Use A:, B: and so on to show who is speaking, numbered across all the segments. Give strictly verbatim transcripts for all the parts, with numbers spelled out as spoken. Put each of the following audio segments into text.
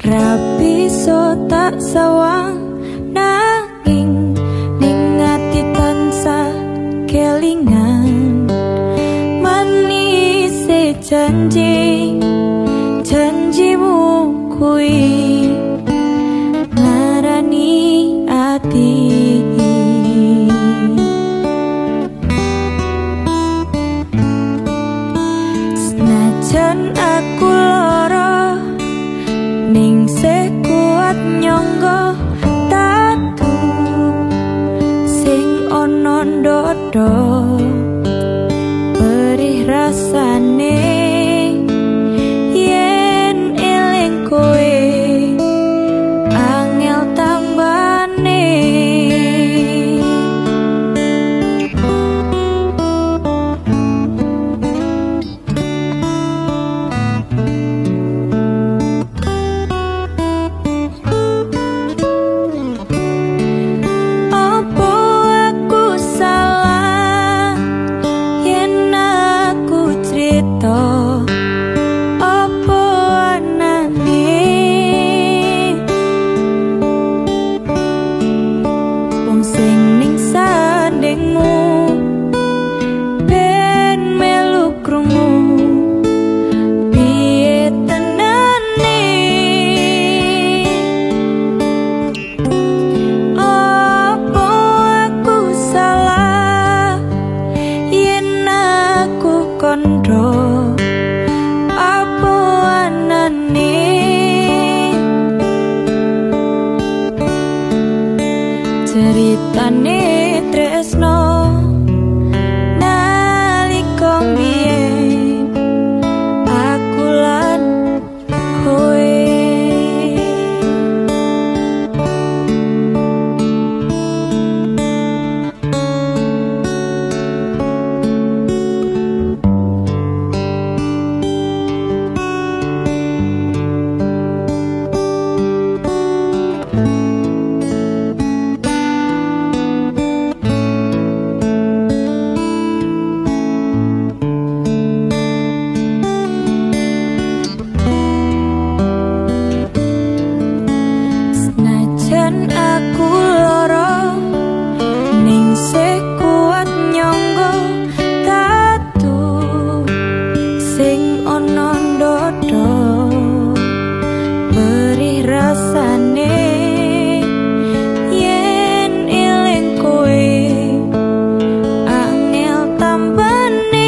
A: Rapi so tak sawang nanging ning ati tansah kelingan manis janji janjimu kui ngarani ati senajan aku lara ning sekuat nyangga tatu sing ana ndodo perih rasane yen eling kowe angel tambane ceritane tresno nalika biyen aku lan kowe aku lara ning sekuat nyangga tatu sing ana ndodo perih rasane yen eling kowe angel tambane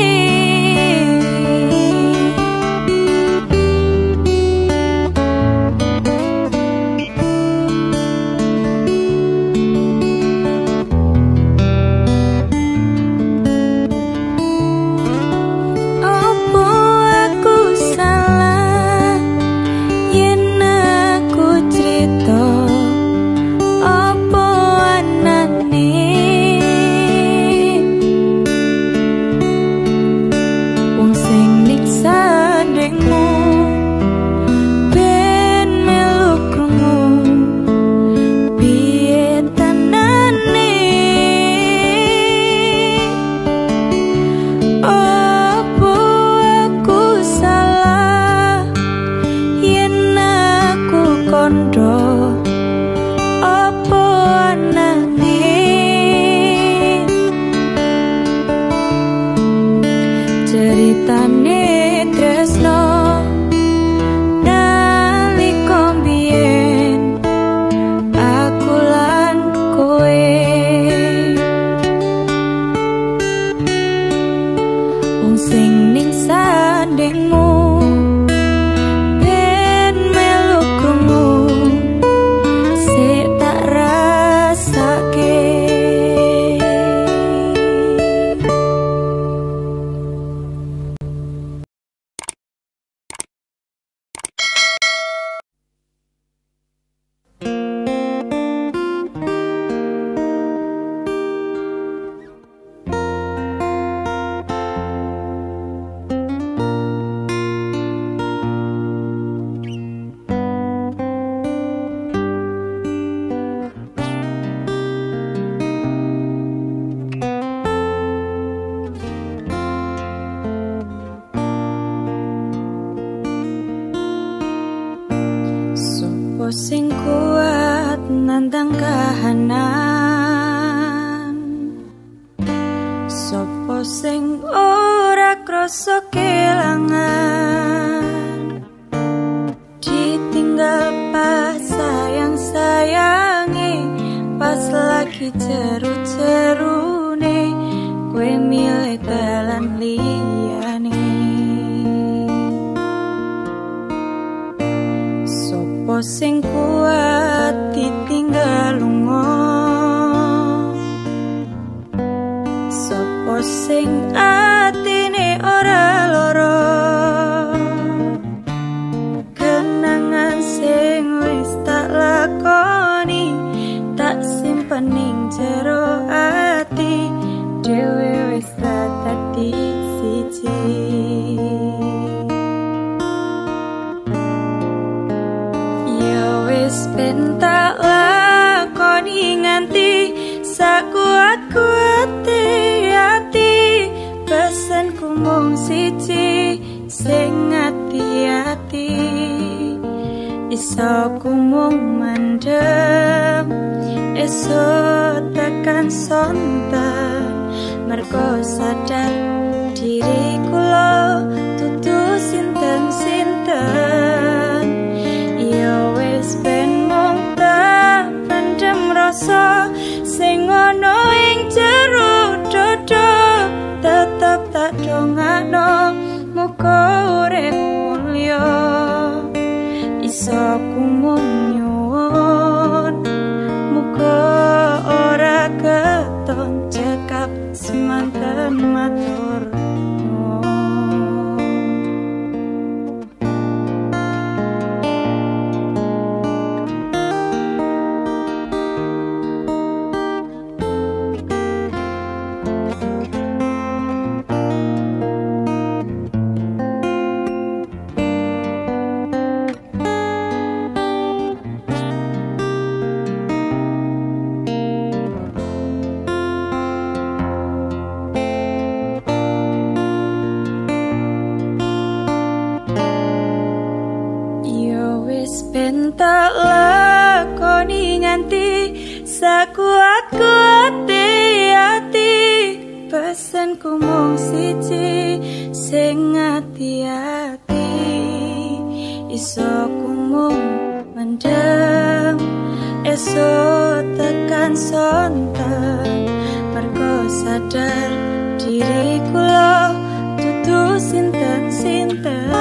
A: aku salah yen aku cerita Sopo sing kuat nantang kahanan, sopo sing ora krasa kelangan, ditinggal pas sayang-sayangi, pas lagi jeru-jerune kowe milih dalan liyane. Sopo sing kuat ditinggal lunga, sopo sing atine ora loro, kenangan sing wis tak lakoni tak simpen ning jero ati, dhewe wis tak dadi siji. Wis ben tak lakoni nganti sakuat-kuate ati, pesenku mung siji sing ati-ati, iso ku mung mandem esuk tekan sonten, mergo sadar diri kula dudu sinten-sinten. Wis ben mung tak pendem rasa sing ana ing jero dodo, tetep tak dongakno muga urip mulya, iso ku mung nyuwun muga ora keton cekap semanten matur. Tak lakoni nganti sakuat-kuate ati, pesenku mung siji sing ati-ati, iso ku mung mendem esuk tekan sonten, mergo sadar diri kula dudu sinten-sinten.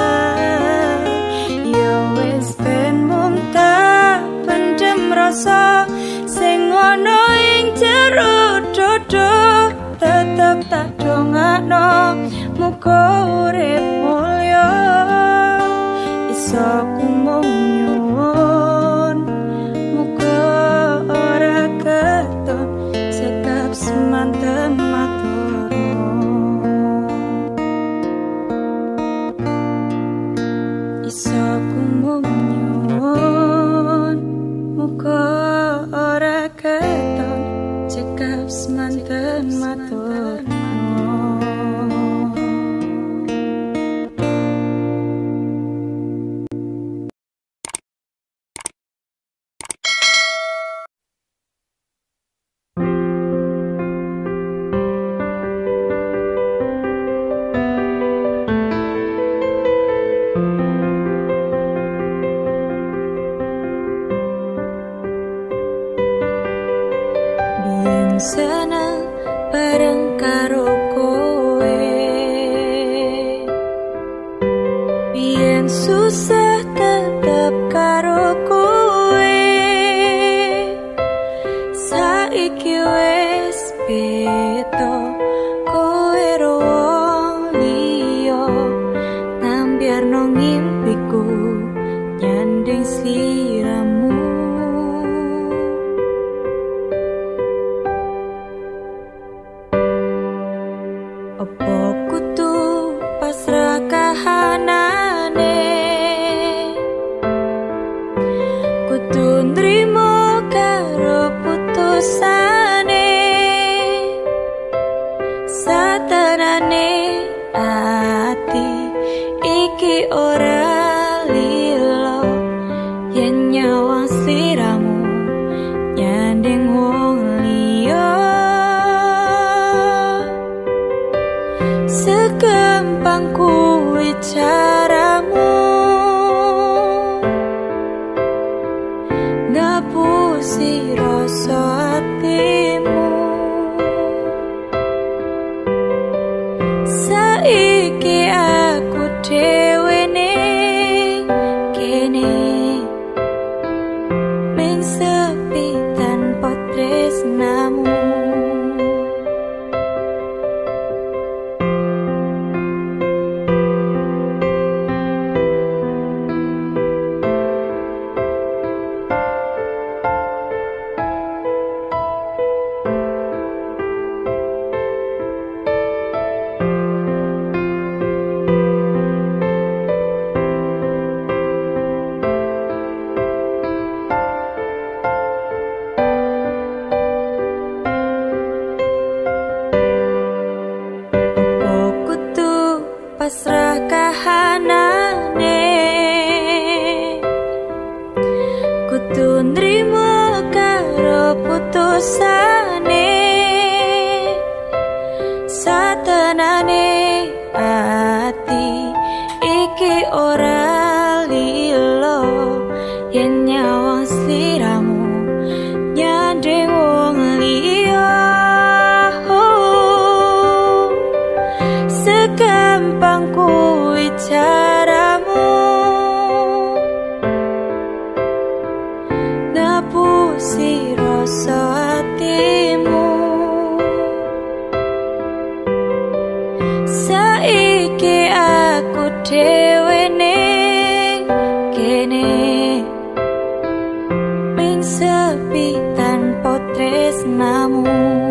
A: Rasa sing ana ing jero dodo, tetep tak dongakno muga urip mulya, iso ku mung nyuwun muga ora keton cekap semanten matur. Iso ku mung nyuwun muga ora keton cekap semanten matur. Seneng bareng karo kowe, biyen susah tetep karo kowe, saiki wis beda kowe ro wong liya, nambyarno ngimpiku nyanding sliramu. Opo kudu pasrah kahanane, kudu nrimo karo putusane, satenane ati iki ora lilo yen nyawa si rasa hatimu. Saiki aku dhewe ning kene ming sepi tanpa tresnamu. Pasrah kahanane kudu nrimo karo putusane satenane ati iki ora lilo yen nyawang sliramu nyandeng wong liya. Segampang kuwi caramu ngapusi rasa hatimu. Saiki aku dhewe ning kene ming sepi tanpa tresnamu.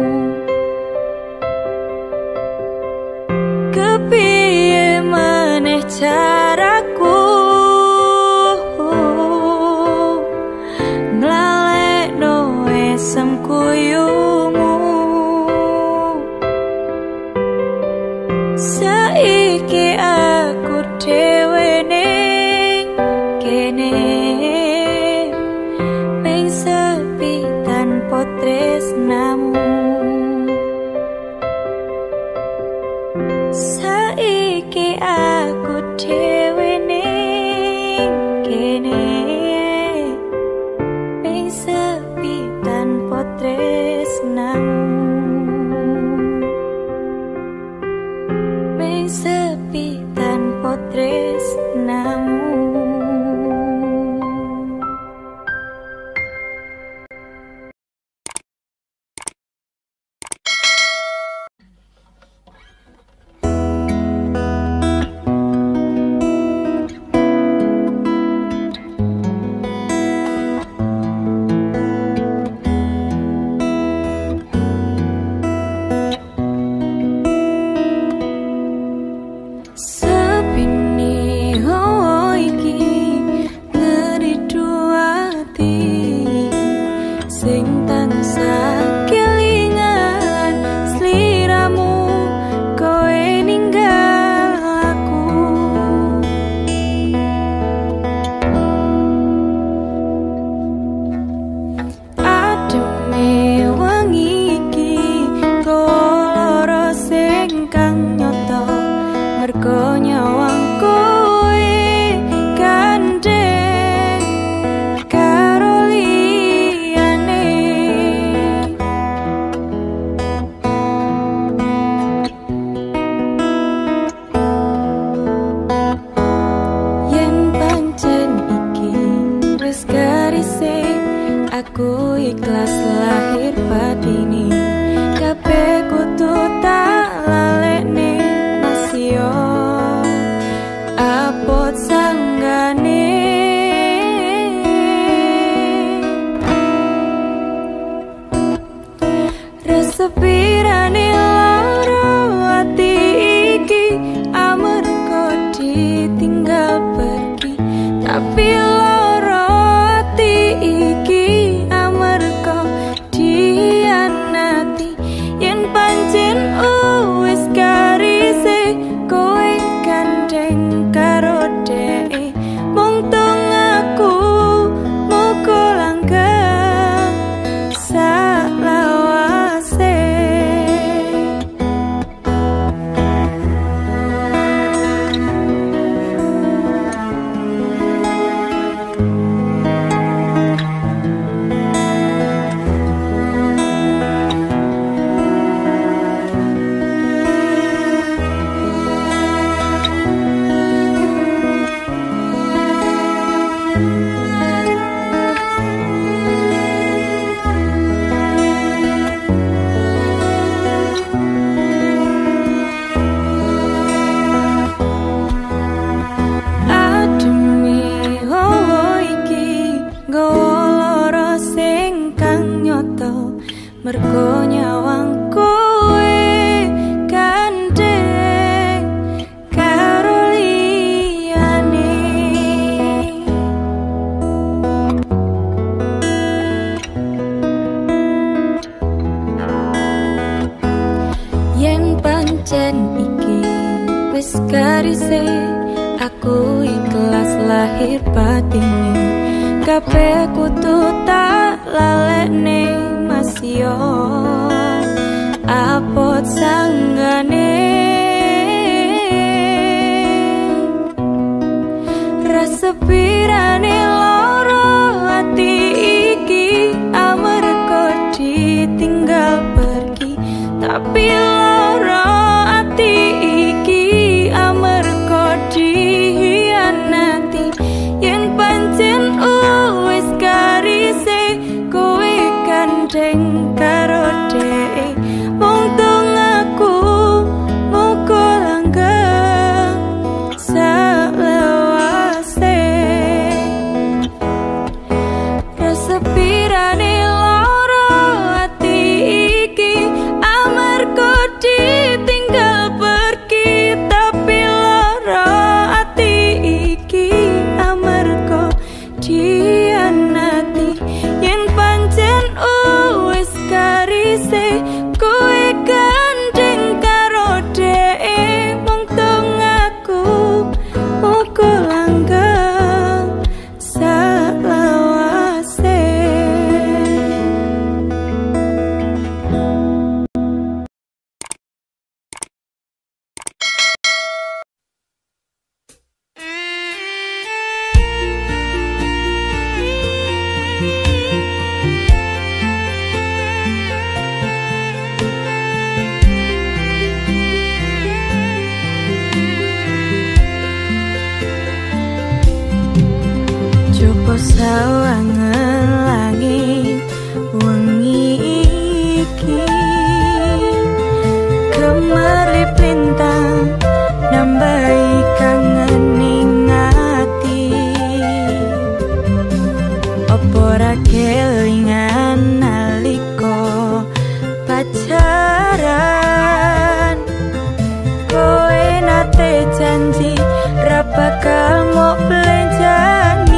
A: Kepiye maneh caraku nglalekno esem kuyumu. Saiki aku dhewe ning kene ming sepi tanpa tresnamu. Saiki aku dhewe ning kene ming sepi tanpa tresnamu. Ming sepi tanpa tresnamu. Aku ikhlas lahir batini, kabeh kudu tak lalekne masih yo apot sanggane. Resepirane lara ati iki amarga ditinggal pergi, tapi lara ati iki amarga diana amarga nyawang kowe gandeng karo liyane. Yen pancen iki wis garise, aku ikhlas lahir batine, kabeh kudu tak lalekne Mas yo apot sanggane. Rasa pirane loro ati iki amarga ditinggal pergi, tapi loro ati iki amarga dihianati. Yen pancen wis garise kowe gandeng karo dhek, mung tung aku muga langgeng salewase. Rasa pirane loro ati iki amarga ditinggal pergi, tapi loro ati iki amarga dihianati. Yen pancen wis garise kowe gandeng karo dhek, mung tung aku muga langgeng salawase. Joko sawangan langit wengi iki, gemerlip lintang nambahi kangen ning ati. Opo ra kelingan nalika pacaran, kowe nate janji ra bakal mok belenjani.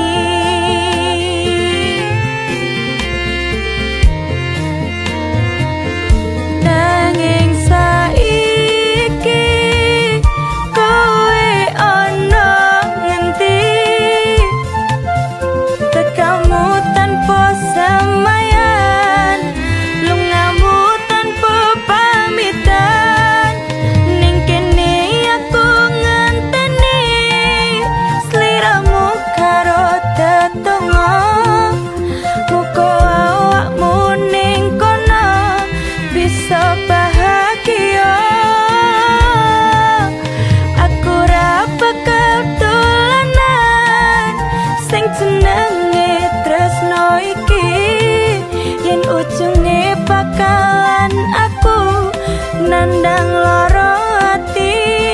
A: Nanging saiki kowe ono ngendi, tekamu tanpa samayan, lungamu tanpa pamitan. Ning kene aku ngenteni sliramu karo tetunggo, muga awakmu ning kono bisa bahagia. Aku ra bakal dolanan sing jenenge tresno iki, yen ujunge bakalan aku nandang loro ati.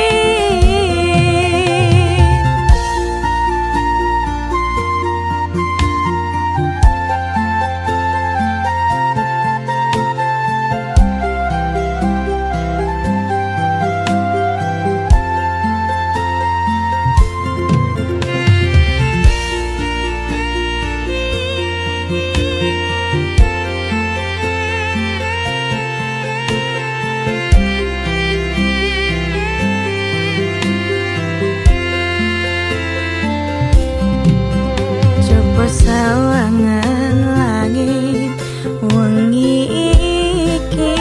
A: Coba sawangan langit wengi iki,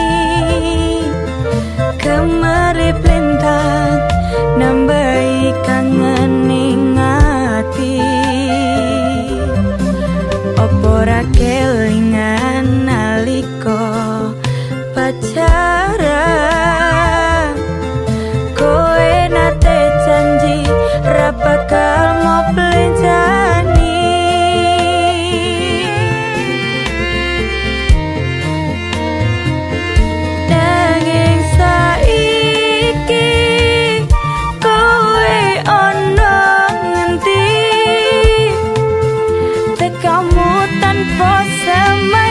A: gemerlip lintang nambahi kangen ning ati. Opo ra kelingan nalika pacaran, kowe nate janji ra bakal mau belenjani. Nanging saiki kowe ono ngendi, tekamu tanpa samayan.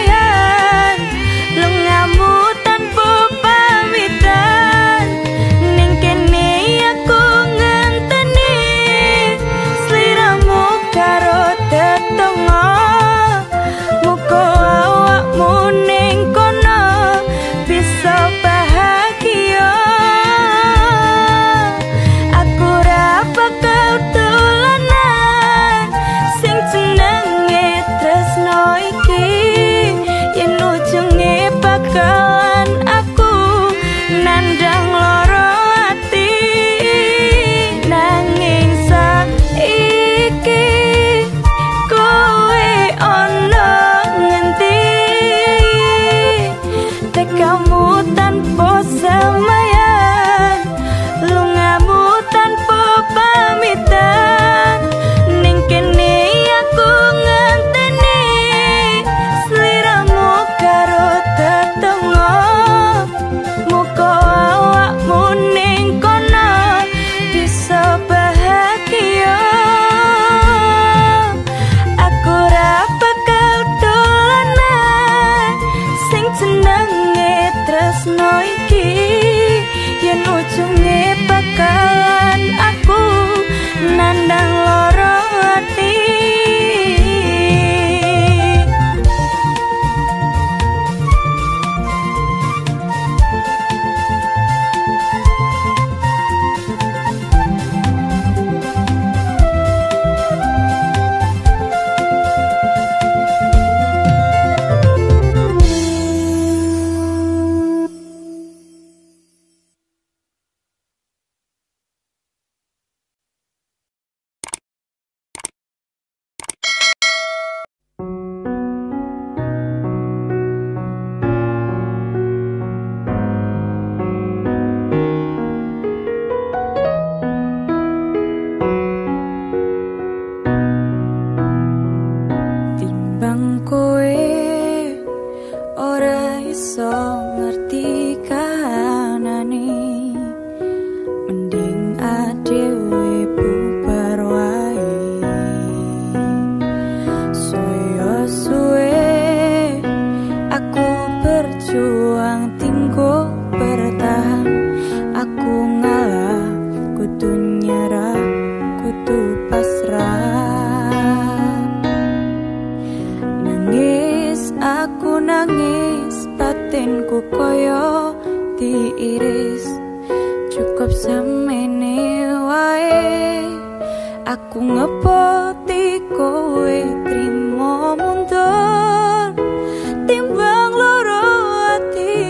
A: aku nangis, batinku koyo diiris. Cukup semene wae, aku ngepoti kowe trimo mundur. Timbang loro ati,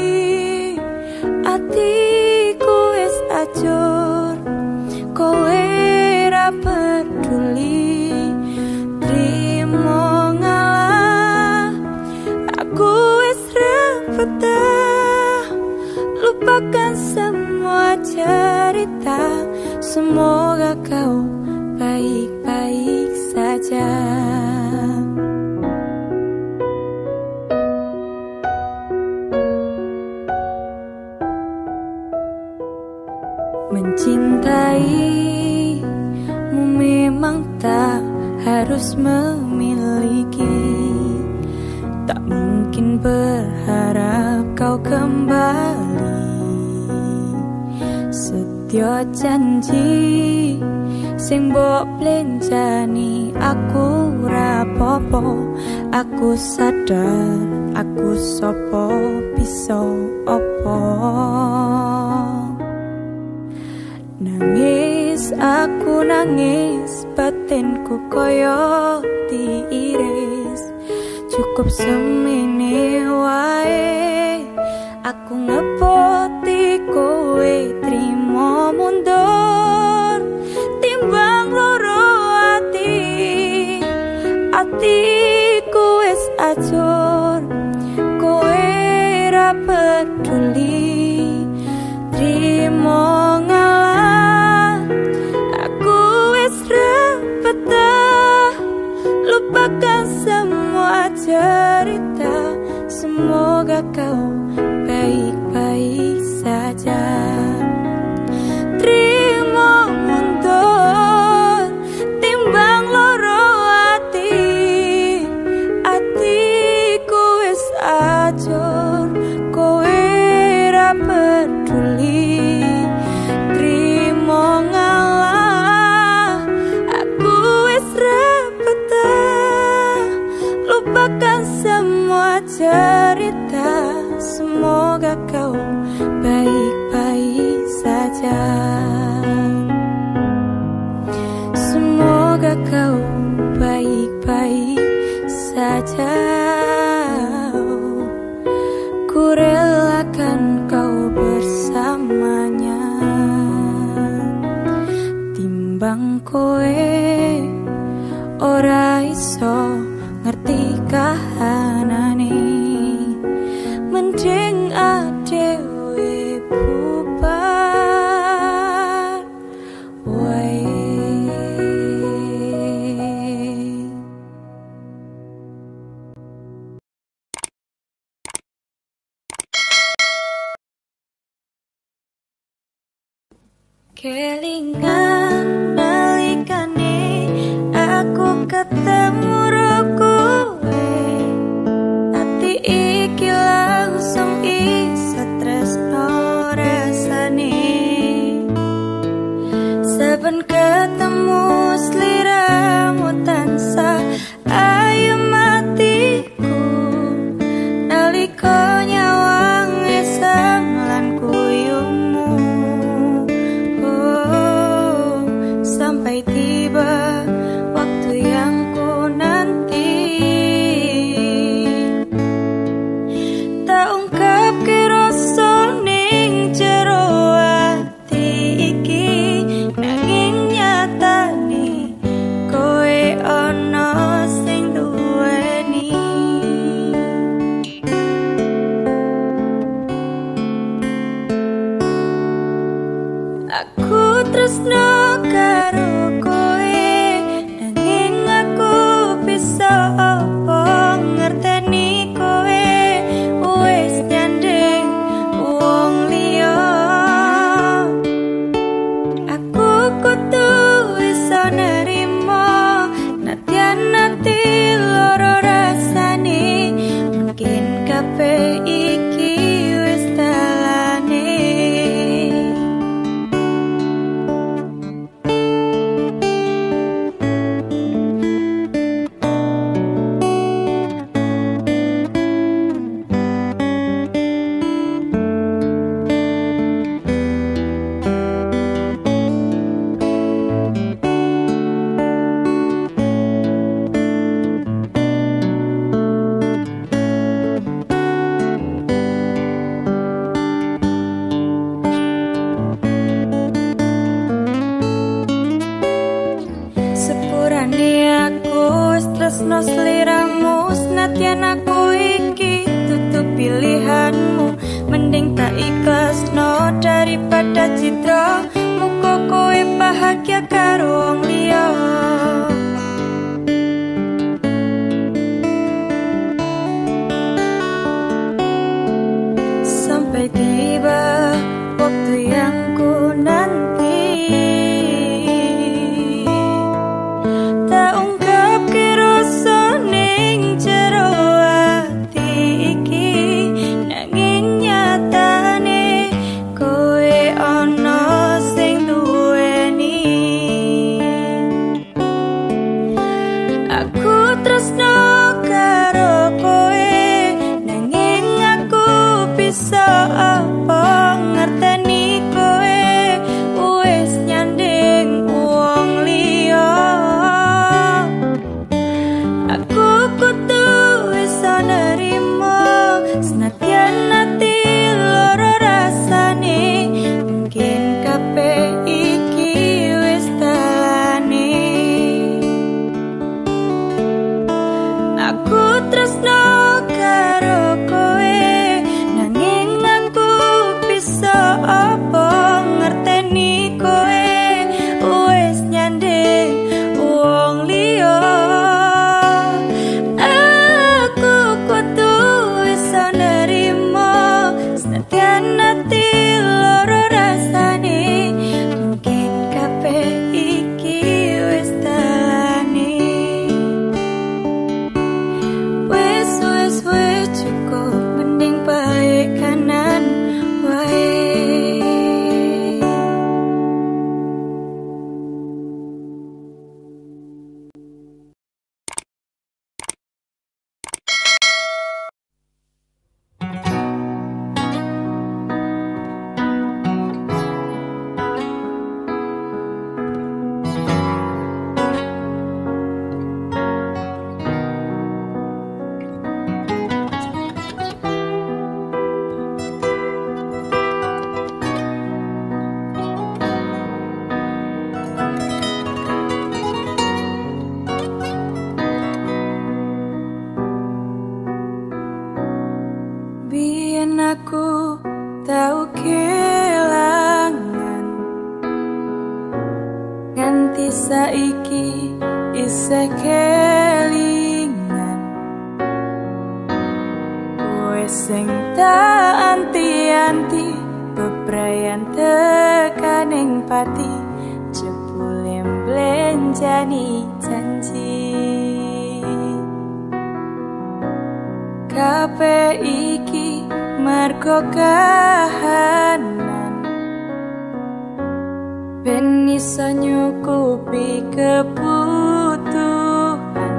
A: atiku wis ajur. Kowe ra peduli, trimo ngalah. Aku wis repetah, lupakan semua cerita. Semoga kau baik-baik saja. Mencintaimu memang tak harus memiliki. Tak mungkin berharap kau kembali. Setyo janji sing mbok plenjani, aku rapopo. Aku sadar aku sopo bisa opo. Nangis aku nangis, batinku koyo diiris. Cukup semene wae, aku ngepoti kowe trimo mundur. Timbang loro ati, atiku wis ajur. Kowe ra peduli, trimo ngalah. Aku wis repetah, lupakan semua cerita. Semoga kau baik-baik saja. Trimo mundur, timbang loro ati, atiku wis ajur. Kowe ra peduli, trimo ngalah. Aku wis repetah, lupakan semua cerita. Semoga kau baik-baik saja. Semoga kau baik-baik saja. Ku relakan kau bersamanya. Timbang kowe ora iso ngerti kahanane, mending adewe bubar wae. Kelingan nalikane aku ketemu ro kowe, ati iki langsung iso tresno rasane. Saben ketemu sliramu tansah ayu matiku. Nalika nyawang esam lan kuyumu, oh, sampai tiba waktu yang ku nanti. Tak ungkap ke rasa ning jero ati iki, nanging nyatane kowe ono sing duweni. Aku tresno karo kowe, nanging aku bisa apa ngerteni kowe wis nyandeng wong liya. Aku kudu iso nerimo nadyan ati loro rasane. Mungkin kabeh iki wis dalane. seliramu, senadyan aku iki tutup pilihanmu. Mending tak ikhlas no daripada citra muka kowe bahagia karo wong liya. Sampai tiba waktu yang ku nanti, tak ungkap ke rasa ning jero ati iki, nanging nyatane kowe ana sing duweni. Aku tresno karo kowe, nanging aku bisa apa ngerteni kowe wis nyanding wong liya. Aku kudu iso nerimo senadyan ati loro rasane, mungkin kabeh iki wis dalane. Aku tresno karo kowe, nanging aku bisa apa ngerteni kowe wis nyanding wong liya. Aku kudu iso nerimo senadyan ati loro rasane, mungkin kabeh iki wis dalane. Wis wis wis cukup, mending bae kanan wae. Biyen aku tau kelangan, nganti saiki isih kelingan. Kowe sing tak anti-anti, bebrayan tekaning pati, jebule mblenjani janji. Kabeh iki mergo kahanan, ben iso nyukupi kebutuhan.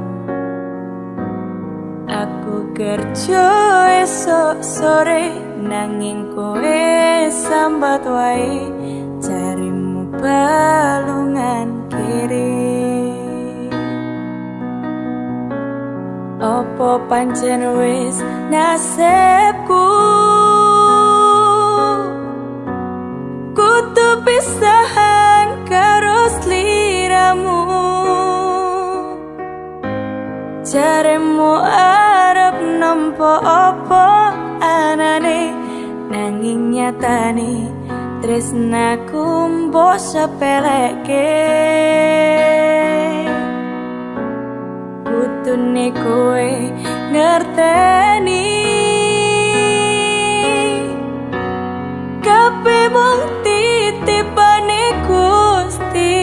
A: Aku kerja esok sore, nanging kowe sambat wae, jarimu balungan kiri. Opo pancen wis nasibku kudu pisahan karo sliramu. Jaremu arep nampa apa anane, nanging nyatane tresnaku mbok sepelekke. Kutune kowe ngerteni kabeh mung titipane Gusti.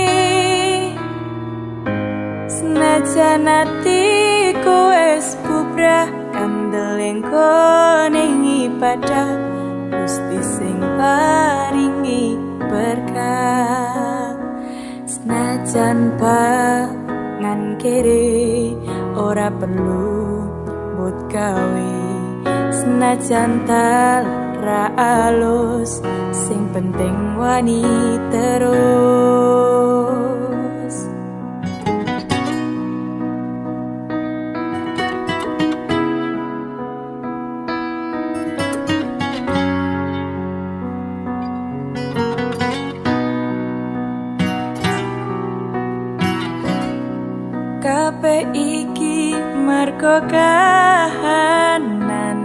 A: Senajan atiku wis bubrah kandeling koning ibadah, Gusti sing paringi berkah. Senajan pangan kiri ora perlu but gawe, senajan ra alus sing penting wani terus. Kabeh iki mergo kahanan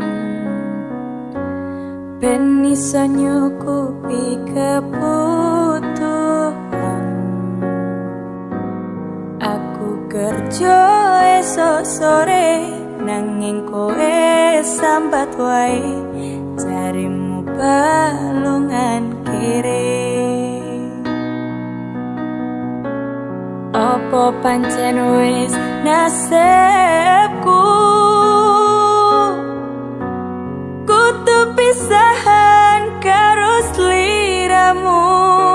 A: ben iso nyukupi kebutuhan. Aku kerja esok sore nanging kowe sambat wae jarimu balungan kere. Apa pancen wis nasibku kudu pisahan karo sliramu.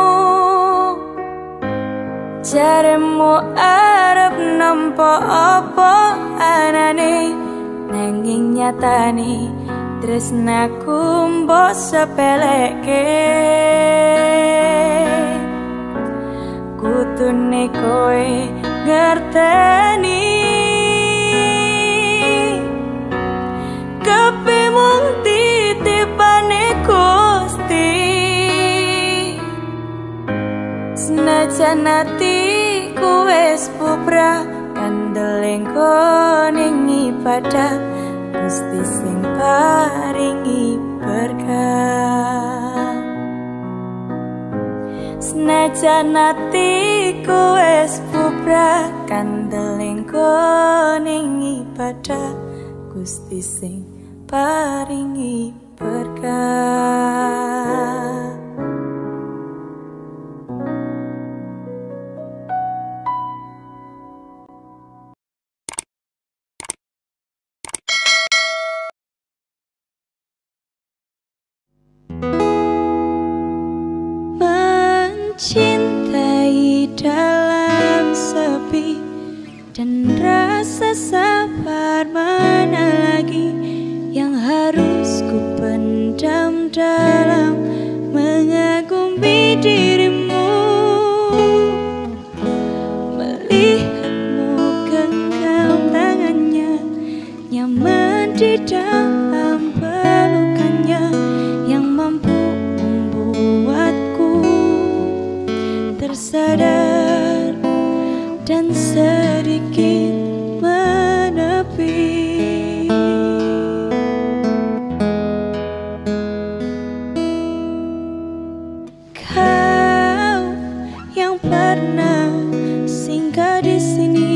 A: Jaremu arep nampa apa anane nanging nyatane tresnaku mbok sepelekke. Kutune kowe ngerteni kabeh mung titipane Gusti. Senajan atiku wis bubrah kandeleng ning ibadah Gusti sing paringi berkah. Senajan atiku wis bubrah kandeleng ning ibadah Gusti sing paringi berkah. Mencintai dalam sepi dan rasa sabar mana lagi yang harus ku pendam dalam mengagumi dirimu. Melihatmu genggam tangannya, nyaman di dalam pelukannya yang mampu membuatku tersadar dan sedikit menepi. Kau yang pernah singgah di sini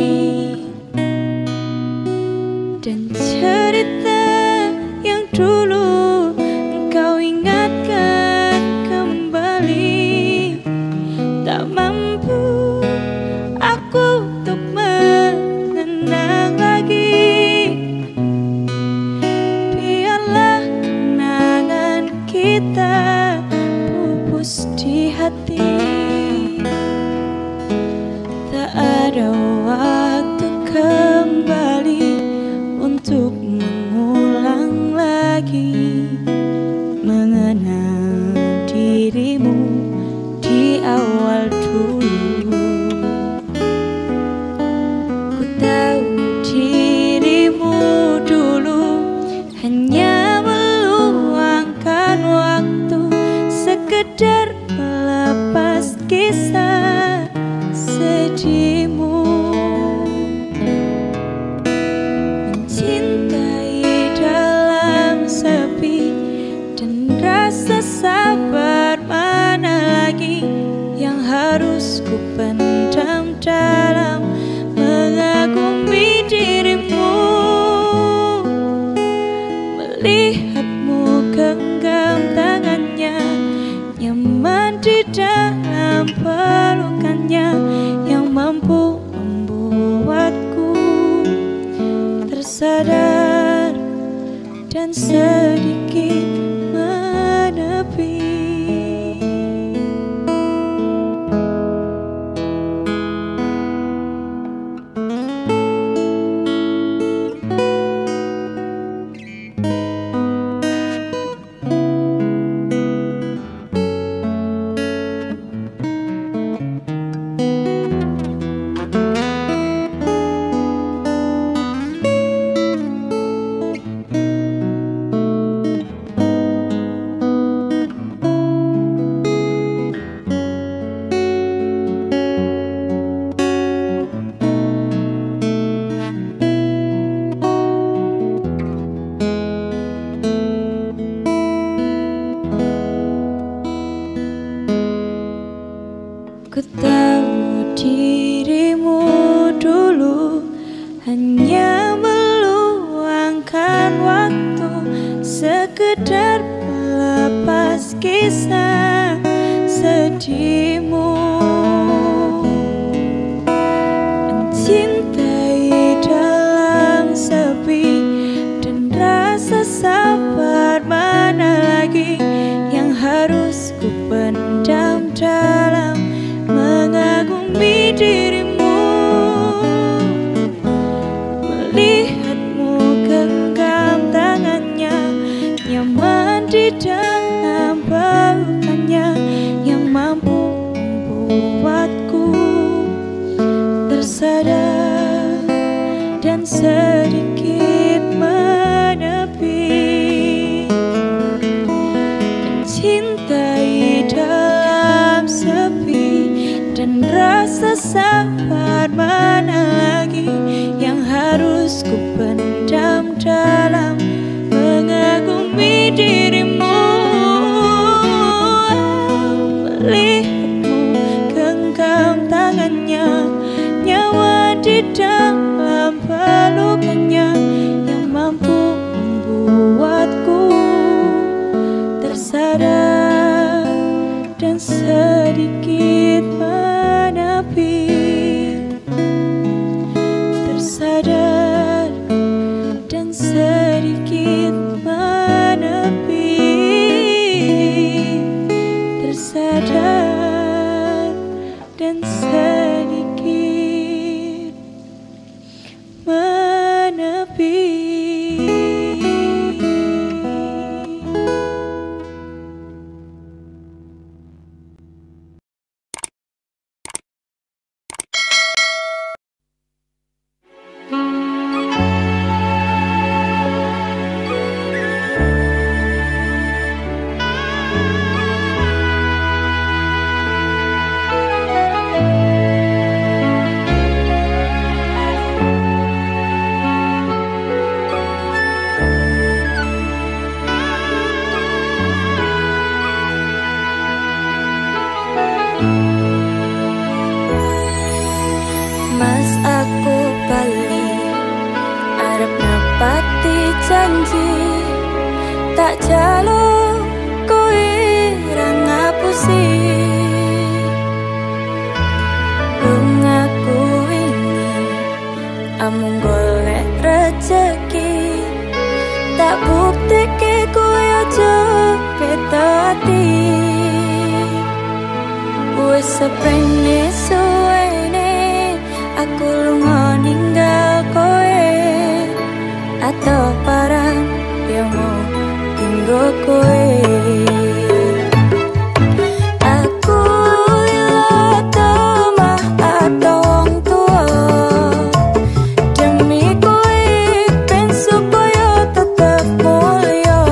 A: dan cerita yang dulu engkau ingatkan kembali, tak mampu aku untuk mengenang lagi. Biarlah kenangan kita pupus di hati. Tak ada waktu kembali untuk mengulang lagi mengenal dirimu di awal dulu. Ku tahu dirimu dulu hanya meluangkan waktu sekedar melepas kisah sedihmu. Mencintai dalam sepi dan rasa sabar mana lagi yang harus ku pendam dalam mengagumi dirimu. Melihatmu genggam tangannya, nyaman di dalam pelukannya yang mampu membuatku tersadar dan sedikit menepi. sekedar melepas kisah sedihmu. Mencintai dalam sepi dan rasa sabar mana lagi yang harus ku pendam dalam mengagumi dirimu. Melihatmu genggam tangannya, nyaman di dalam pelukannya, yang mampu membuatku tersadar dan sedikit menepi. Mencintai dalam sepi dan rasa sabar mana lagi yang harus ku pendam dalam mengagumi dirimu. Melihatmu genggam tangannya, nyawa di dalam pelukannya, yang mampu membuatku tersadar dan sedikit menepi. Tersadar dan sedikit menepi. Tersadar dan sedikit menepi. Mas aku bali arep nepati janji, tak jaluk kowe ra ngapusi. Lungaku ini amung golek rezeki, tak buktike kowe aja beda ati. Wes sepene suwene aku lunga ninggal kowe, atau parang yang mau tinggal kowe. Aku ilah temah atau wong tua, demi kowe ben supaya tetep mulia.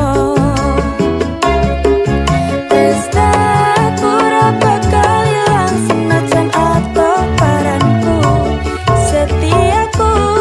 A: Tresnaku ra bakal ilang senajan apa paranku, setiaku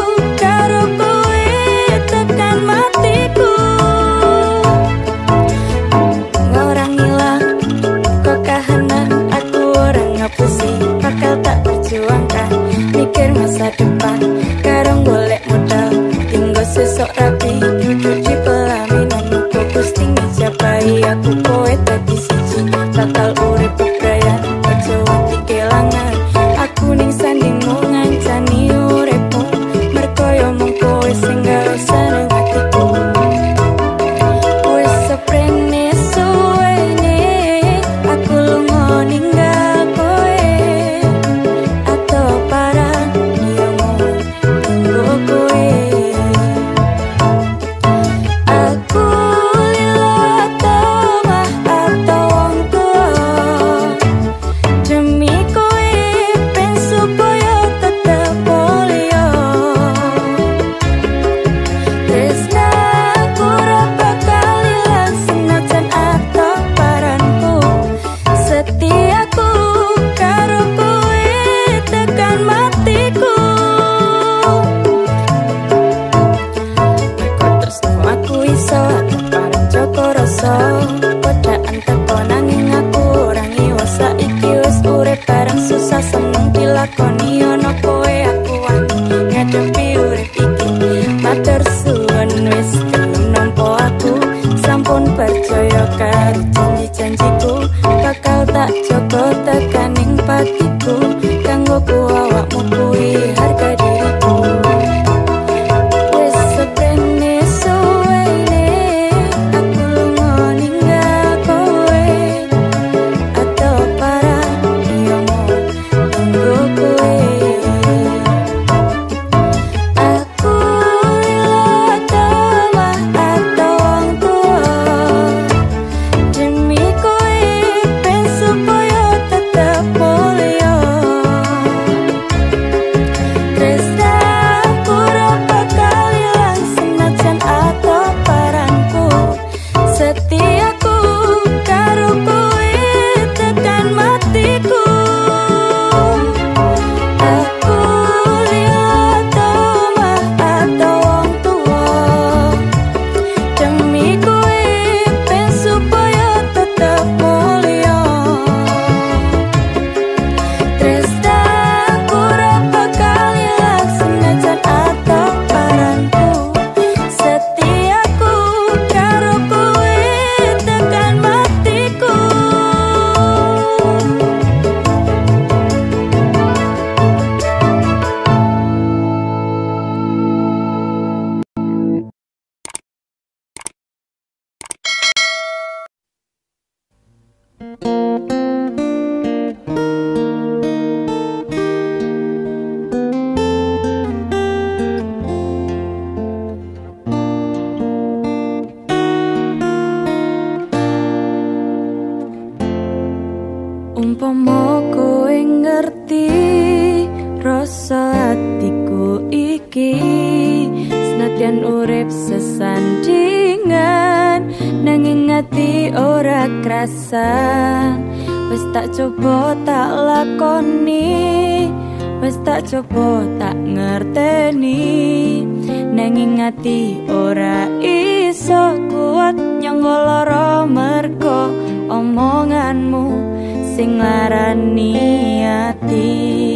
A: urip sesandingan, nanging ati ora krasan. Wes tak coba tak lakoni, wes tak coba tak ngerteni, nanging ati ora iso kuat nyangga lara mergo omonganmu sing larani ati.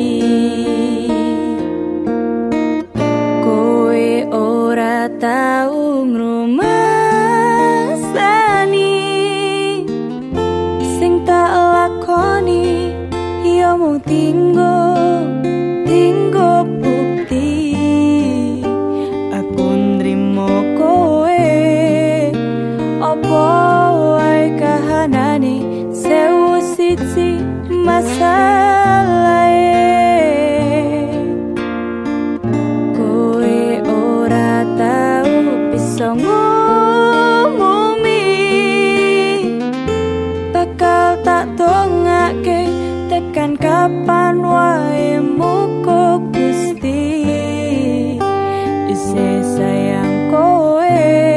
A: Kowe ora tau ngrumasani sing tak lakoni, ya mau tinggo tinggo bukti aku nrimo kowe. Apa wae kahanane sewu siji masalahe, kowe ora tau bisa ngomumi bakal tak dongake tekan kapan wae muga Gusti isih sayang kowe,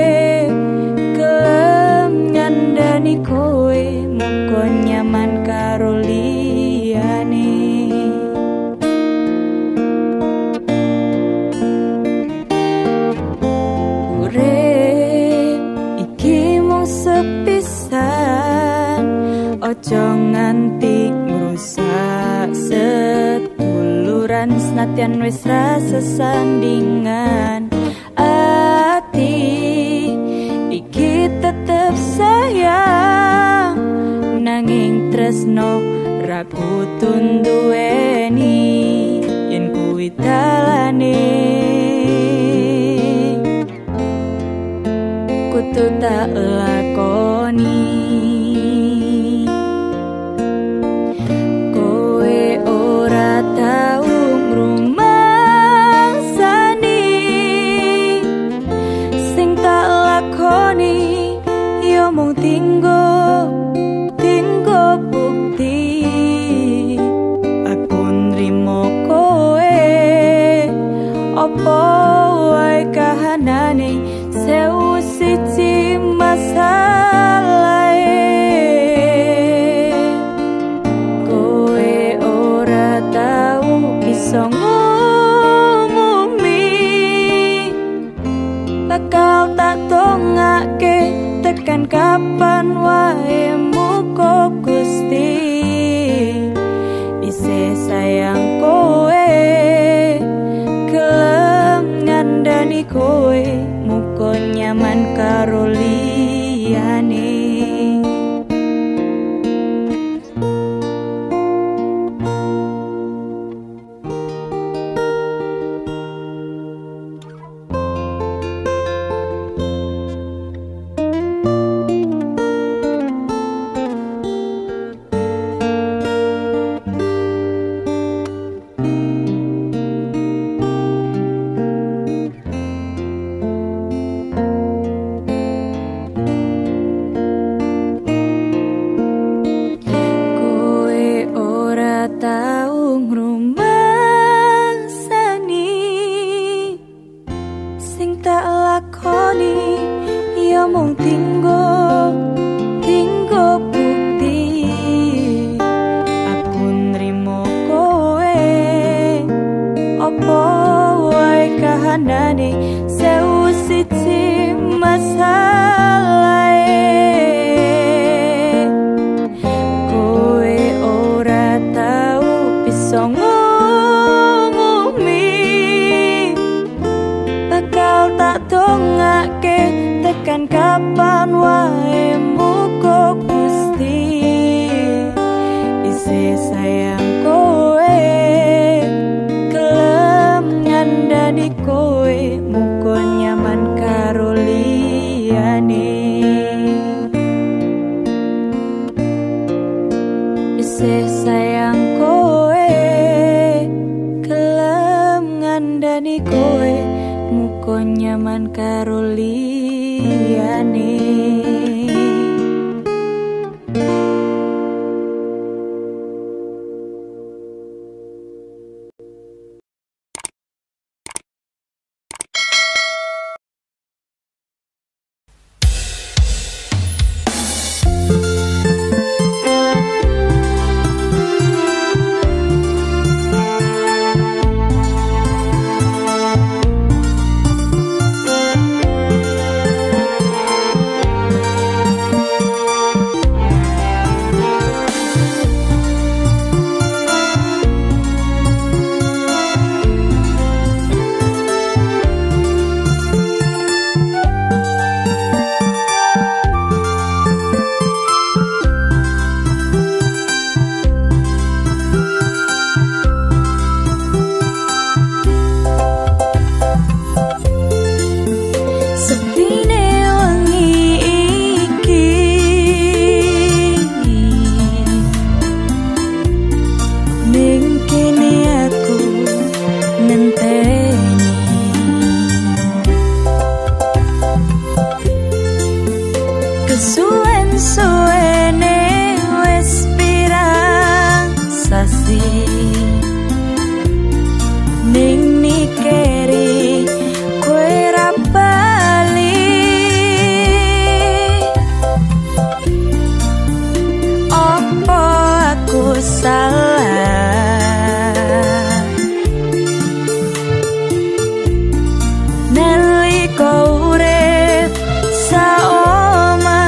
A: gelem ngandani kowe muga nyaman karo liyane. Urip iki mung sepisan, ojo nganti ngrusak seduluran senadyan wis rasa sandingan. Ati iki tetep sayang, nanging tresno ra kudu nduweni yen kuwi dalane. Kudu tak lakoni, kowe ora tau ngrumangsani sing tak lakoni, ya mung tinggo tinggo bukti aku nrimo kowe. Apa wae kahanane sewu siji masalahe, kowe ora tau bisa ngomumi bakal tak dongake tekan kapan wae muga Gusti isih sayang kowe, gelem ngandani kowe muga nyaman karo liyane. Tau ngrumangsani sing tak lakoni, ya mung tinggo tinggo bukti aku nrimo kowe. Apa wae kahanane sewu siji masalahe, kowe ora tau bisa ngomumi bakal tak dongake tekan kapan wae muga Gusti isih sayang kowe, gelem ngandani kowe muga nyaman karo liyane. Isih sayang kowe, gelem ngandani kowe muga nyaman karo liyane. nalika urip saoma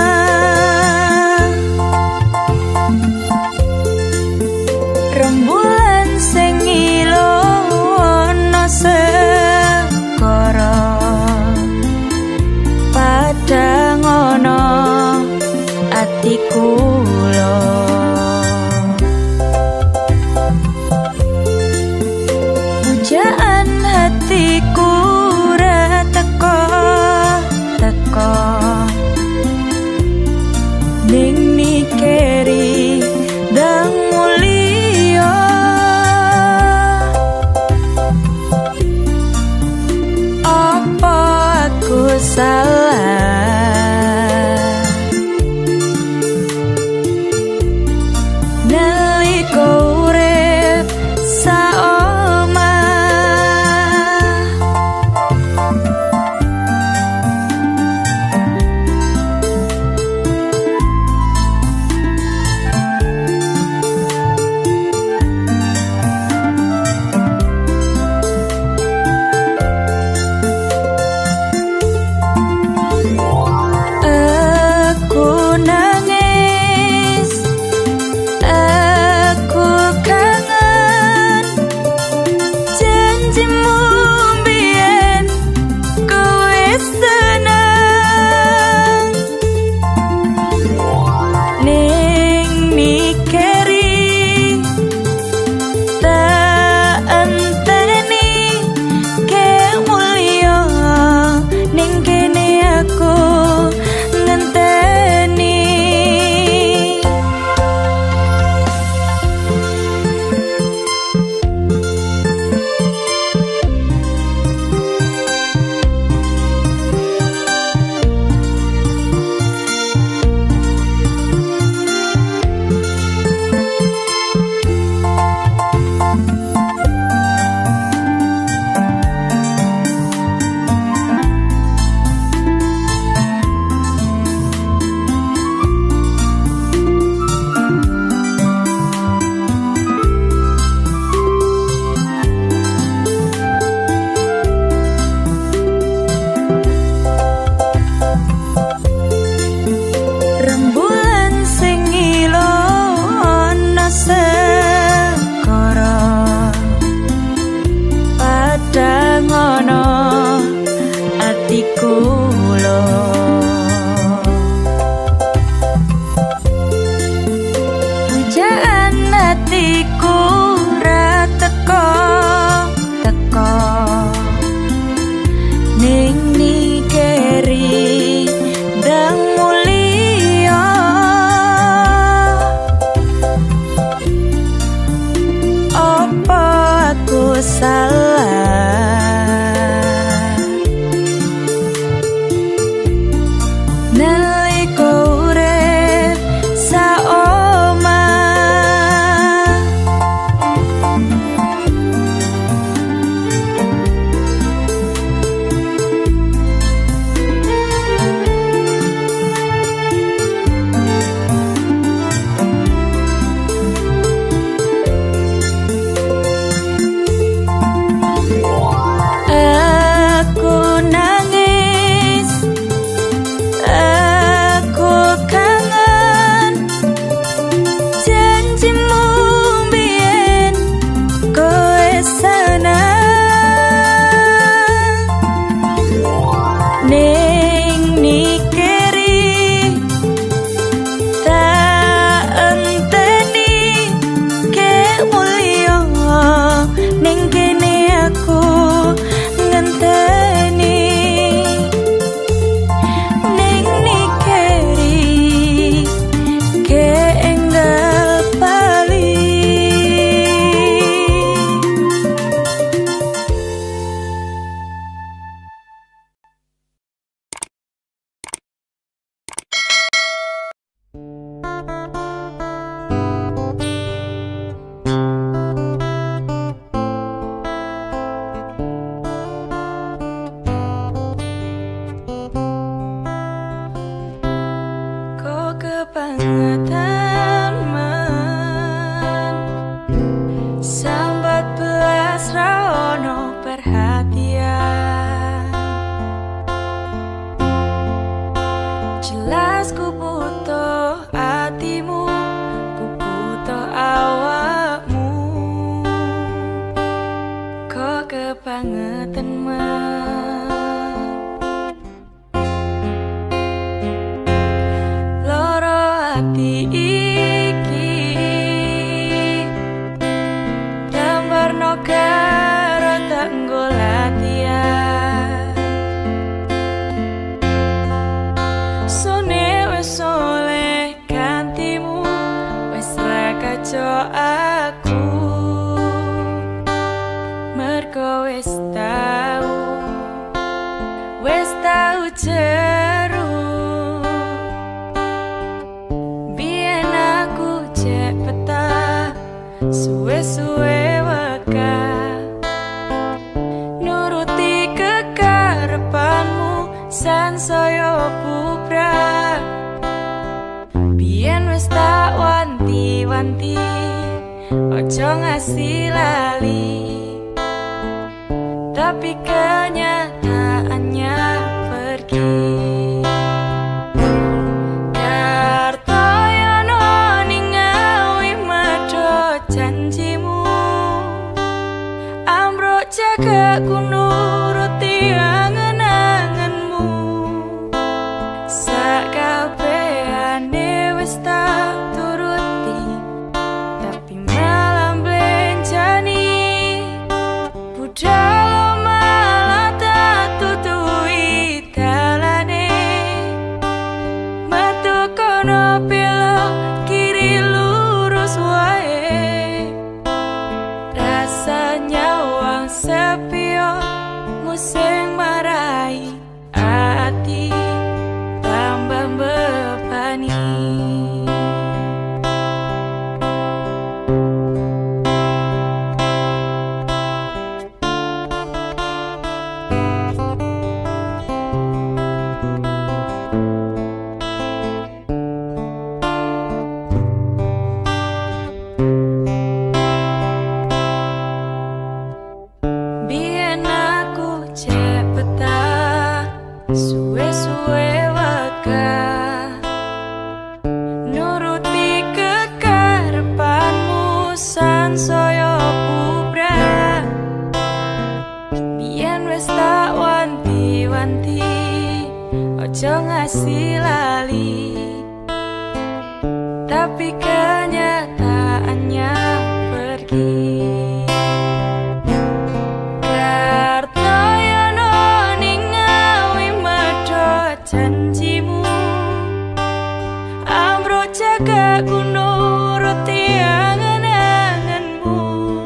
A: rembulan sing ngilo ana sekara padang ana ati kula pujaan hatiku ra teko teko ning mikiri dang mulia apa aku salah nalika urip saoma aku nangis aku kangen janjimu biyen kowe seneng ning mikiri tak enteni ke mulia ning kene aku ngenteni rembulan sing ngilo ana sekara padang ana ati kula pujaan hatiku ra teko teko ning mikiri dang mulia apa aku salah ati iki dambarno karo tak latihan sone wis oleh gantimu wis ra kaco aku mergo wis tau wis tau jeru biyen aku cek peta suwe-suwe weka nuruti kekarepanmu sansaya bubrah biyen wis tak wanti-wanti ojo ngasih lali tapi kenyataannya pergi. Kartoyono ningawi madho janjimu ambruk jagaku nuruti angen-angenmu sakabehane wis tak turuti tapi malah blenjani budal sing marai ati tambah bebani suwe-suwe waka nuruti kekarepanmu sansaya bubrah biyen wis tak wanti-wanti ojo ngasih lali tapi kenyataannya pergi. Janjimu ambruk jagaku nuruti angen-angenmu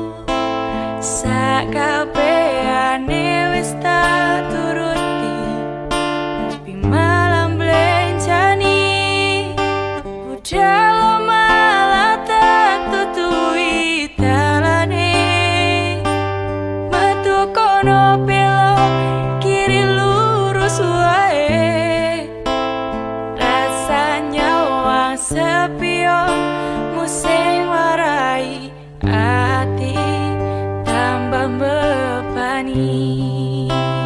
A: sakabehane wis tak turuti tapi malah blenjani budal malah tak tutui dalane metu kono belok kiri lurus wae sepio musing warai ati tambah bebani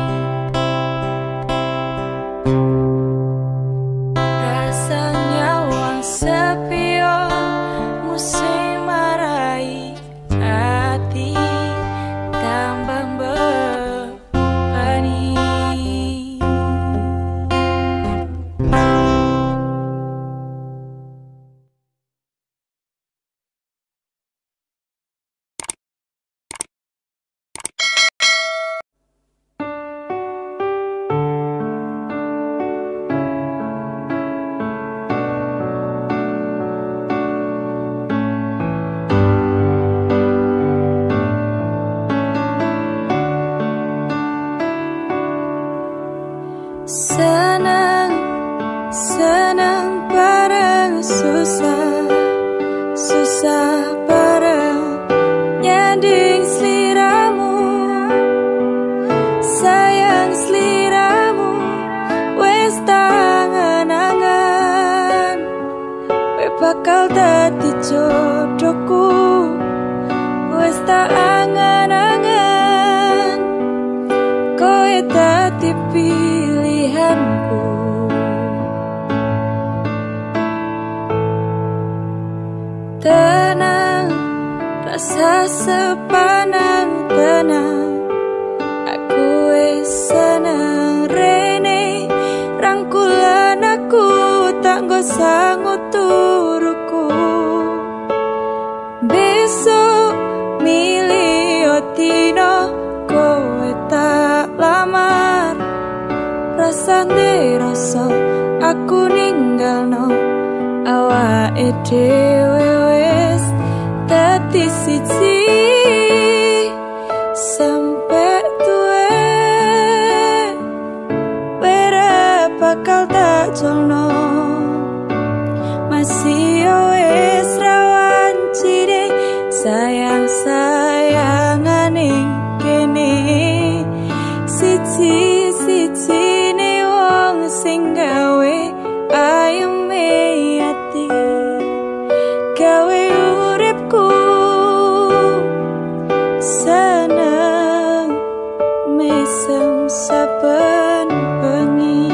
A: rasanya wang sepio musing warai ati tambah bebani. Senang, senang bareng susah, susah bareng nyanding sliramu, sayang sliramu, wes tangan-angan, we bakal dadi jodohku, wes tak angan-angan, koe dadi pilihanku. Tenang, rasa sepanang tenang, aku wis seneng rene, rangkulan aku tak nggo sangutu rasane rasa aku ninggalno awake dhewe wis dadi siji sampe tuwe wera bakal tak jono masih wis rawan cire sayang sayangane kene siji siji ne wong sing gawe ayeme ati gawe uripku seneng mesem saben bengi.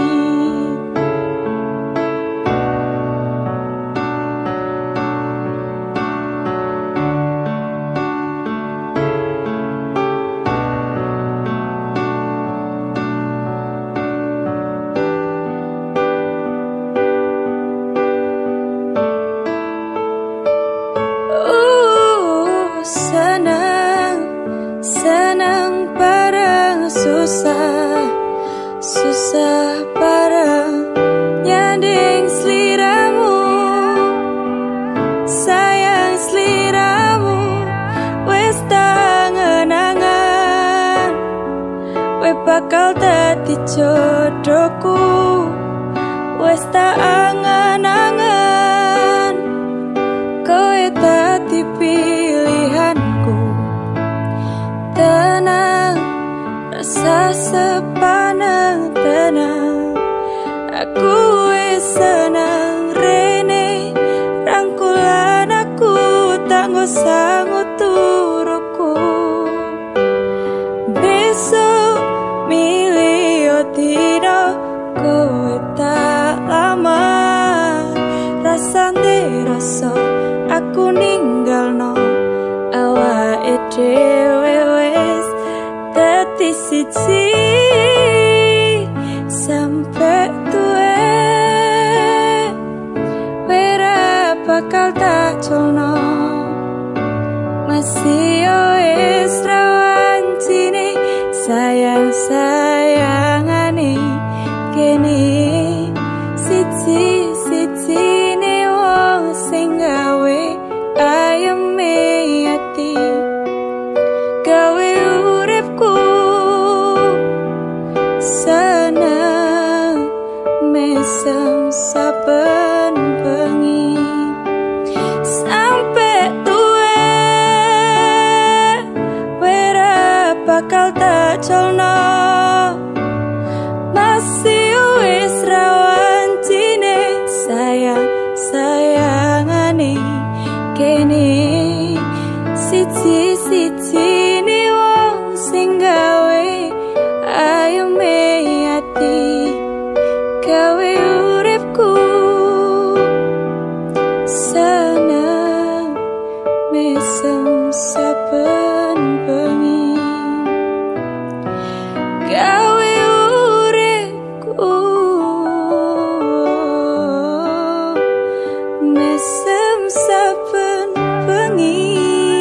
A: Susah, susah bareng nyanding seliramu sayang seliramu wis tangen-angen we bakal dadi jodohku wis tak angen-angen kowe dadi pilihanku tenang rasa sepanang tenang aku wis seneng rene rangkulan aku tak ngusah nguturuku besok milih dino kowe tak lama rasane rasa aku ninggalno awake dhewe wis dadi siji sampe tuwe wera bakal tak jono masih wis rawan cine sayang sayangane kene siji siji ne wong sing gawe ayeme ati gawe uripku seneng mesem saben bengi sampe tuwe wera bakal tak jono masih wis rawan cine sayang sayangane kene siji siji ne wong sing gawe ayeme ati gawe uripku seneng mesem saben bengi gawe uripku mesem saben bengi.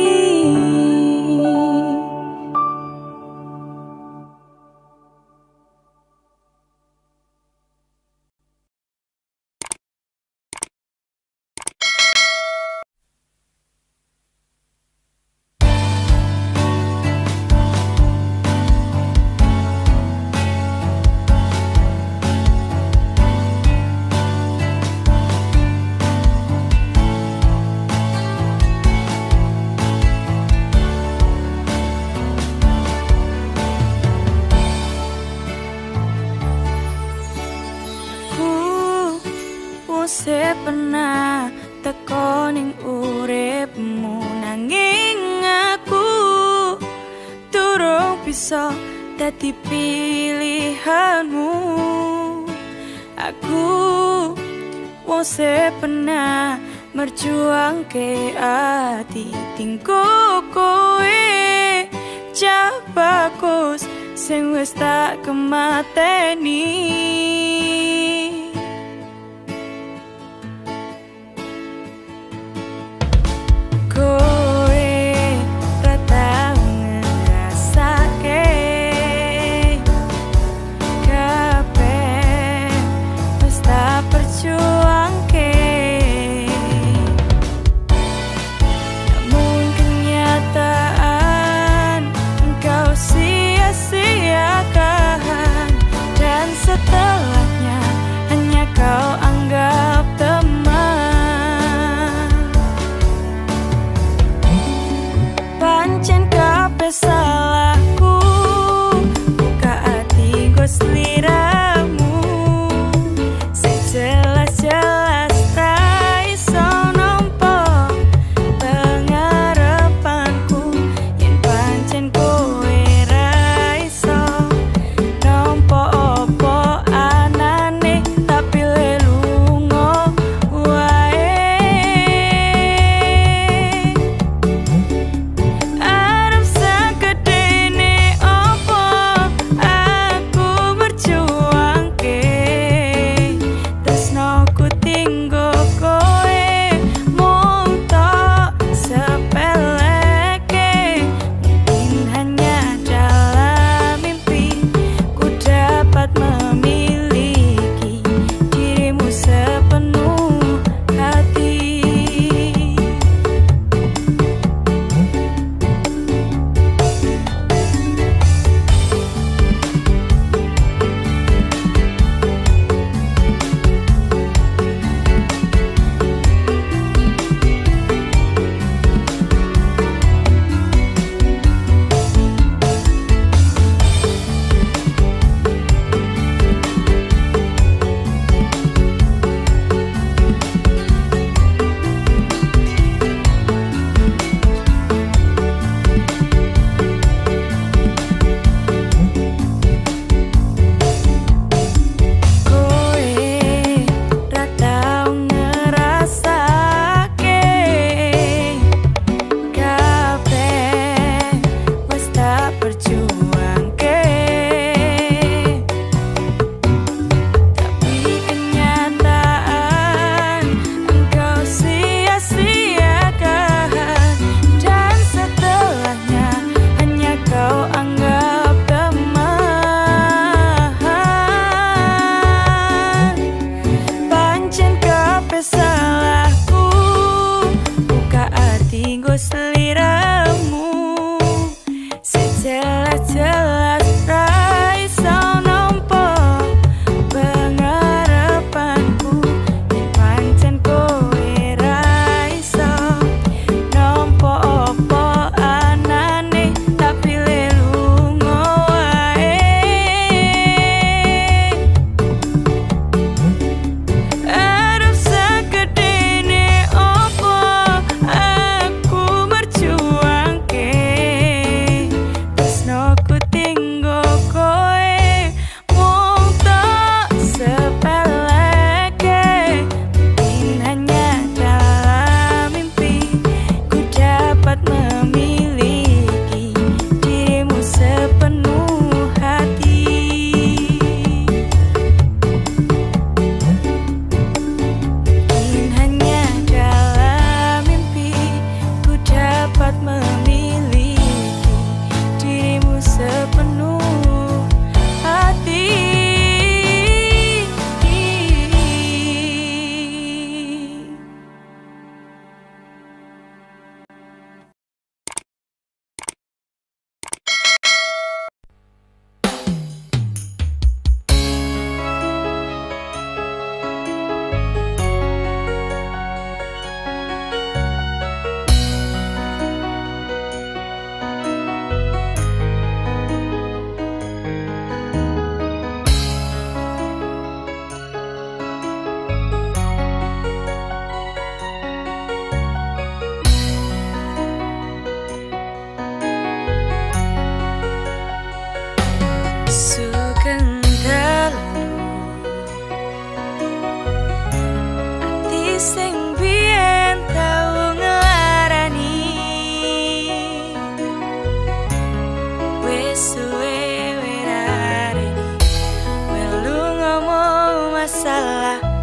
A: Se pernah teko ning uripmu nanging aku durung bisa dadi pilihanmu aku wong se pernah merjuangke ati tingko kowe cah bagus sing wis tak kemateni Kabeh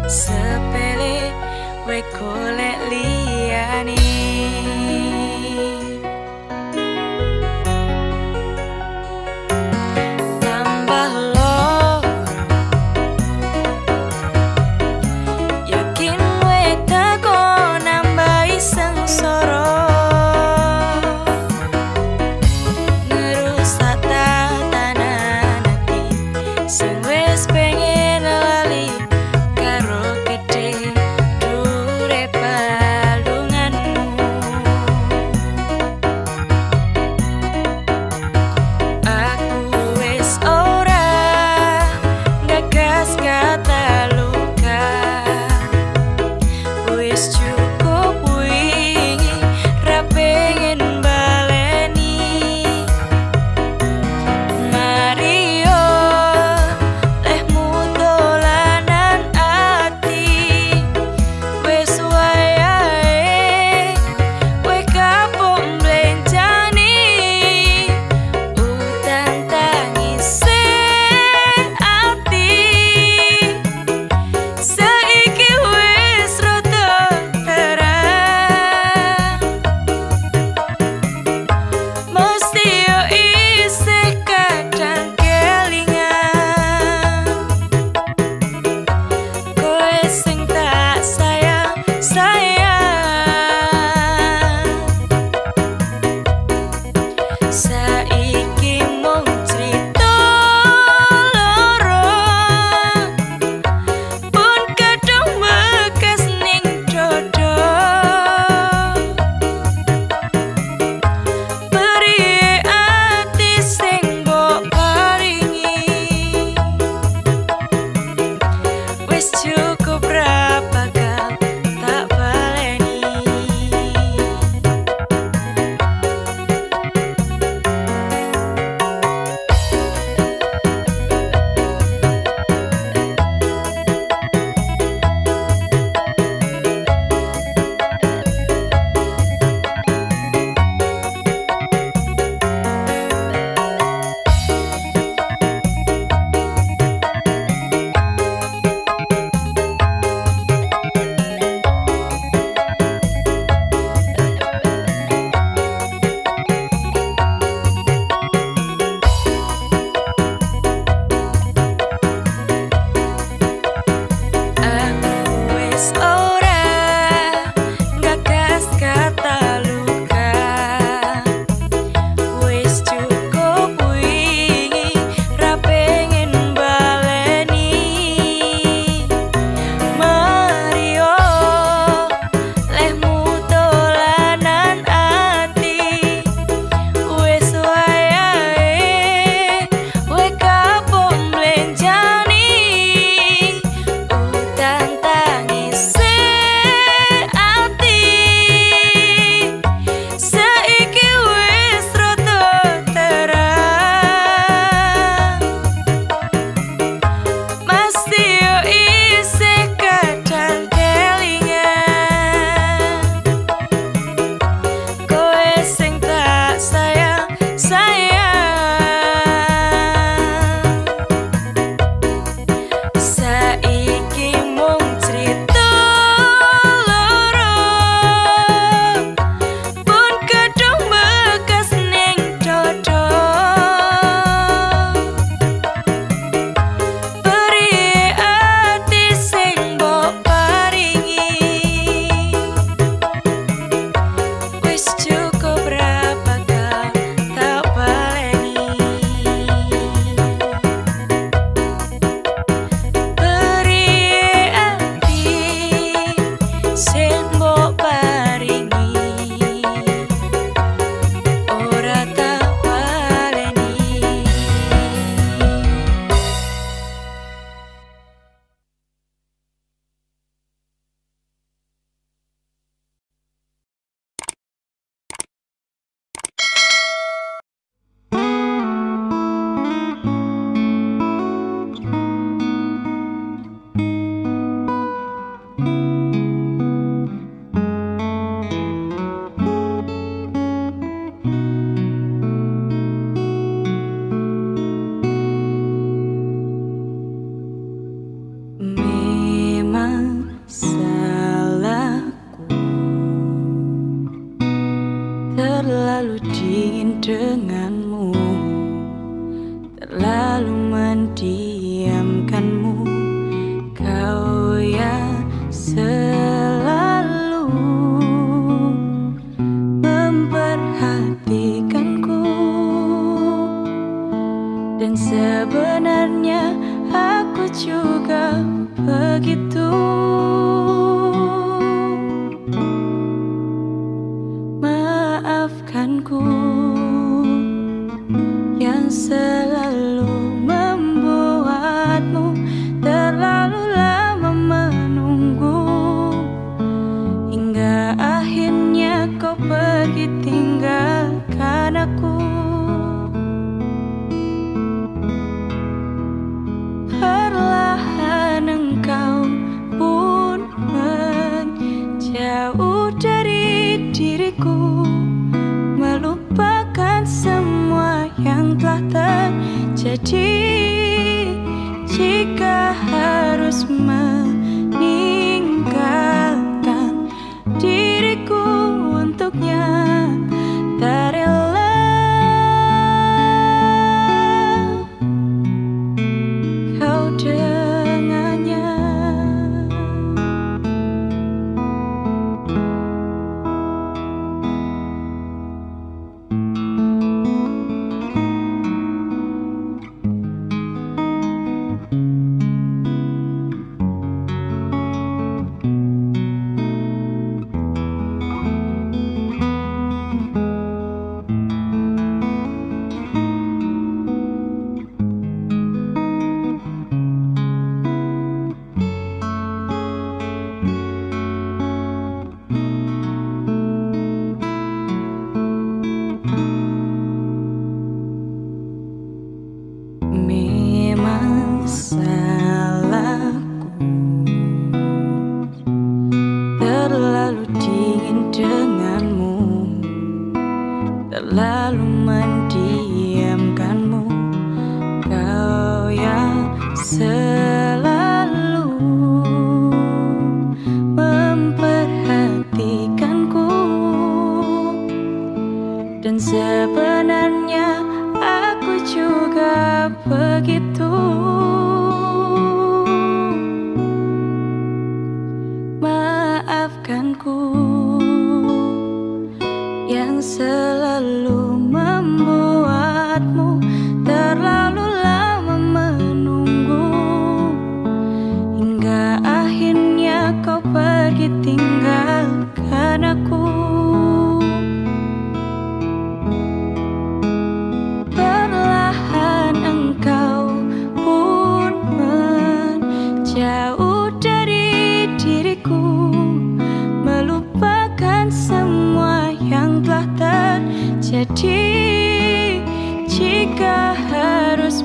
A: sepele we golek liyane. Tambah loro yakin we tako nambahi sengsara, ngerusak tatanan ati sing wis pengen lali karo gede dure balunganmu. Aku wis ora gagas kata luka, wis cukup wingi ra pengen baleni. Mario lehmu dolanan ati, wis wayahe we kapok mblenjani. Udan tangise ati saiki wis rada terang, mesti yo isih kadang kelingan kowe sing tak sayang sayang. Saiki mung crita loro, pun kadang bekas ning dodo. Priye ati sing mbok paringi, wis cukup ra bakal tak baleni. begitu. Maafkanku yang selalu membuatmu terlalu lama menunggu, hingga akhirnya kau pergi tinggalkan aku. Perlahan engkau pun menjauh dari diriku, melupakan semua yang telah terjadi. Jika harus meninggalkan diriku untuknya, tak rela kau dengannya. Memang salahku terlalu dingin denganmu, terlalu mendiamkanmu. Kau yang selalu memperhatikanku, dan sebenarnya aku juga begitu. Maafkanku yang selalu membuatmu terlalu lama menunggu, hingga akhirnya kau pergi tinggalkan aku. Jauh dari diriku, melupakan semua yang telah terjadi. Jika harus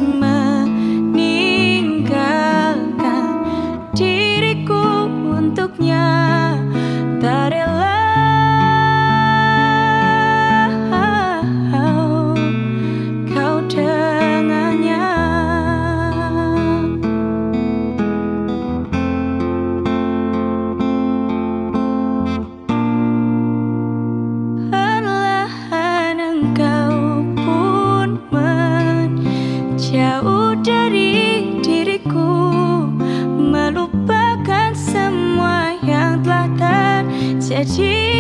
A: meninggalkan diriku untuknya, tak rela kau dengannya. Jauh dari diriku, melupakan semua yang telah terjadi.